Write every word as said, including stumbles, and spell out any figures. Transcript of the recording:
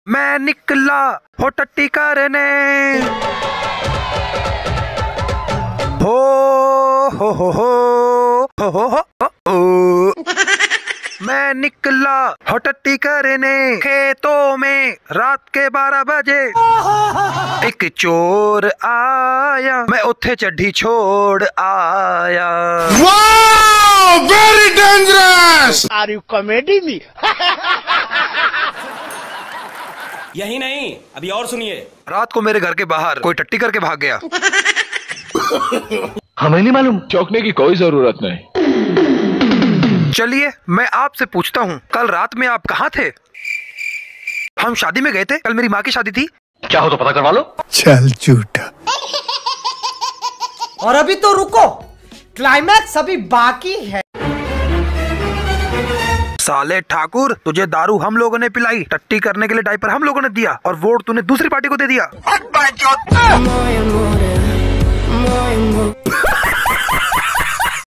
मैं निकला हो टट्टी करने, हो हो हो हो हो हो हो हो। मैं निकला हो टट्टी करने खेतों में रात के बारह बजे, एक चोर आया मैं उथे चड्ढी छोड़ आया। Wow, very dangerous. Are you comedy me? यही नहीं, अभी और सुनिए। रात को मेरे घर के बाहर कोई टट्टी करके भाग गया। हमें नहीं मालूम, चौंकने की कोई जरूरत नहीं। चलिए मैं आपसे पूछता हूँ, कल रात में आप कहाँ थे? हम शादी में गए थे, कल मेरी माँ की शादी थी। क्या हो तो पता करवा लो। चल झूठा। और अभी तो रुको, क्लाइमैक्स अभी बाकी है। साले ठाकुर, तुझे दारू हम लोगों ने पिलाई, टट्टी करने के लिए डायपर हम लोगों ने दिया और वोट तूने दूसरी पार्टी को दे दिया।